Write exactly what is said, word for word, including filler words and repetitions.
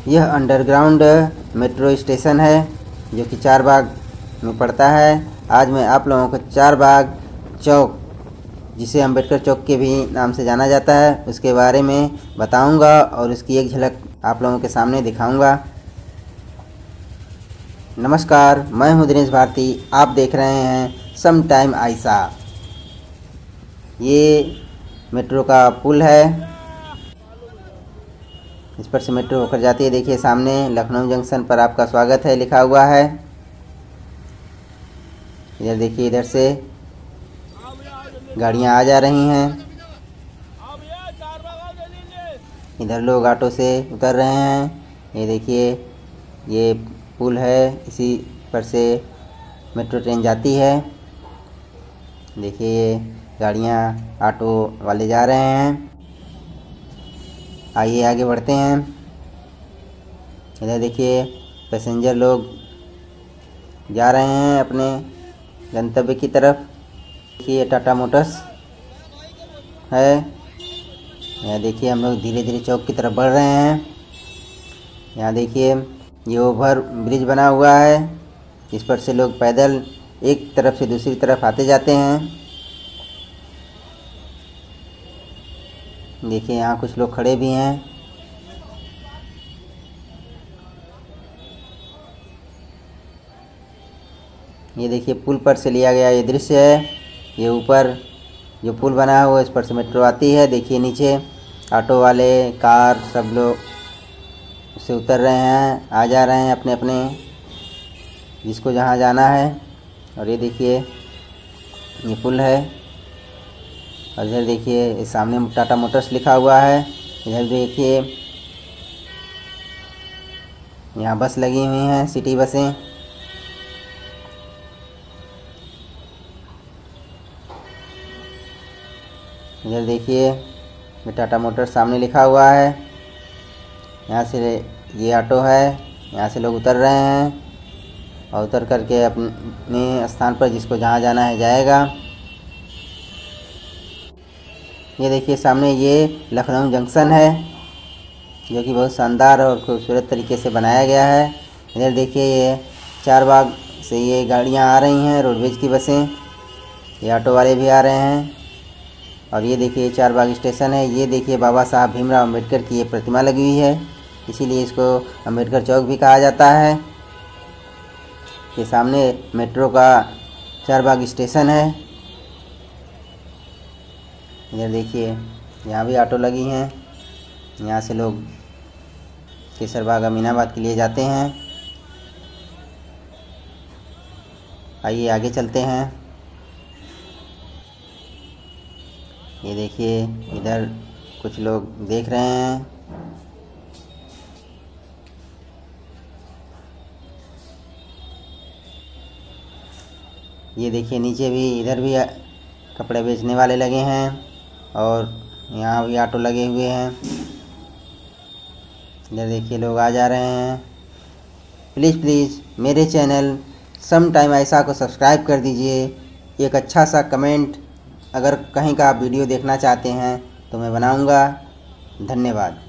यह underground metro station है जो कि चारबाग में पड़ता है। आज मैं आप लोगों को चारबाग चौक, जिसे अंबेडकर चौक के भी नाम से जाना जाता है, उसके बारे में बताऊंगा और उसकी एक झलक आप लोगों के सामने दिखाऊंगा। नमस्कार, मैं हूं दिनेश भारती। आप देख रहे हैं सम टाइम आयशा। ये मेट्रो का पुल है, इस पर से मेट्रो होकर जाती है। देखिए सामने लखनऊ जंक्शन पर आपका स्वागत है लिखा हुआ है। इधर देखिए, इधर से गाड़ियां आ जा रही हैं। इधर लोग ऑटो से उतर रहे हैं। ये देखिए, ये पुल है, इसी पर से मेट्रो ट्रेन जाती है। देखिए ये गाड़ियां, ऑटो वाले जा रहे हैं। आइए आगे बढ़ते हैं। इधर देखिए पैसेंजर लोग जा रहे हैं अपने गंतव्य की तरफ। देखिए टाटा मोटर्स है। यहाँ देखिए हम लोग धीरे धीरे चौक की तरफ बढ़ रहे हैं। यहाँ देखिए ये ओवर ब्रिज बना हुआ है, इस पर से लोग पैदल एक तरफ से दूसरी तरफ आते जाते हैं। देखिए यहाँ कुछ लोग खड़े भी हैं। ये देखिए पुल पर से लिया गया ये दृश्य है। ये ऊपर जो पुल बना हुआ है, इस पर से मेट्रो आती है। देखिए नीचे ऑटो वाले, कार, सब लोग उससे उतर रहे हैं, आ जा रहे हैं अपने अपने जिसको जहाँ जाना है। और ये देखिए ये पुल है। और इधर देखिए इस सामने टाटा मोटर्स लिखा हुआ है। इधर देखिए यहाँ बस लगी हुई हैं, सिटी बसें। इधर देखिए ये टाटा मोटर्स सामने लिखा हुआ है। यहाँ से ये ऑटो है, यहाँ से लोग उतर रहे हैं और उतर करके अपने स्थान पर जिसको जहाँ जाना है जाएगा। ये देखिए सामने ये लखनऊ जंक्शन है जो कि बहुत शानदार और खूबसूरत तरीके से बनाया गया है। इधर देखिए ये चारबाग से ये गाड़ियाँ आ रही हैं, रोडवेज की बसें। ये ऑटो वाले भी आ रहे हैं। और ये देखिए चारबाग स्टेशन है। ये देखिए बाबा साहब भीमराव अंबेडकर की ये प्रतिमा लगी हुई है, इसीलिए इसको अंबेडकर चौक भी कहा जाता है। ये सामने मेट्रो का चारबाग स्टेशन है। इधर देखिए यहाँ भी ऑटो लगी हैं। यहाँ से लोग केसरबाग, अमीनाबाद के लिए जाते हैं। आइए आगे चलते हैं। ये देखिए इधर कुछ लोग देख रहे हैं। ये देखिए नीचे भी, इधर भी कपड़े बेचने वाले लगे हैं और यहाँ भी ऑटो लगे हुए हैं। इधर देखिए लोग आ जा रहे हैं। प्लीज़ प्लीज़ मेरे चैनल सम टाइम आयशा को सब्सक्राइब कर दीजिए। एक अच्छा सा कमेंट, अगर कहीं का आप वीडियो देखना चाहते हैं तो मैं बनाऊंगा। धन्यवाद।